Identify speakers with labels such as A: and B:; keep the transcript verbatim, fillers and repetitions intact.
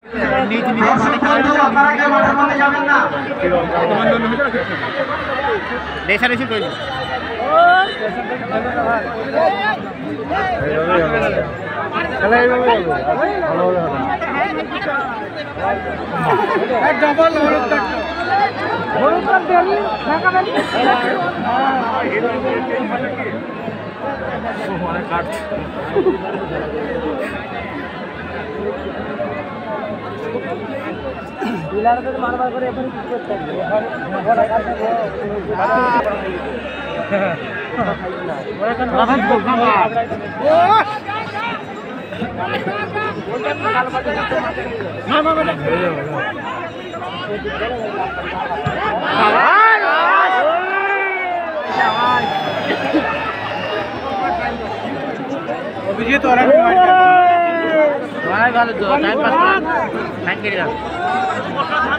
A: রেশারেশি করি
B: বারবার করে এখন কি করতে
A: অভিজিৎ ওরা ভালো তো টাইম পাস করে টাইম কেটে দাও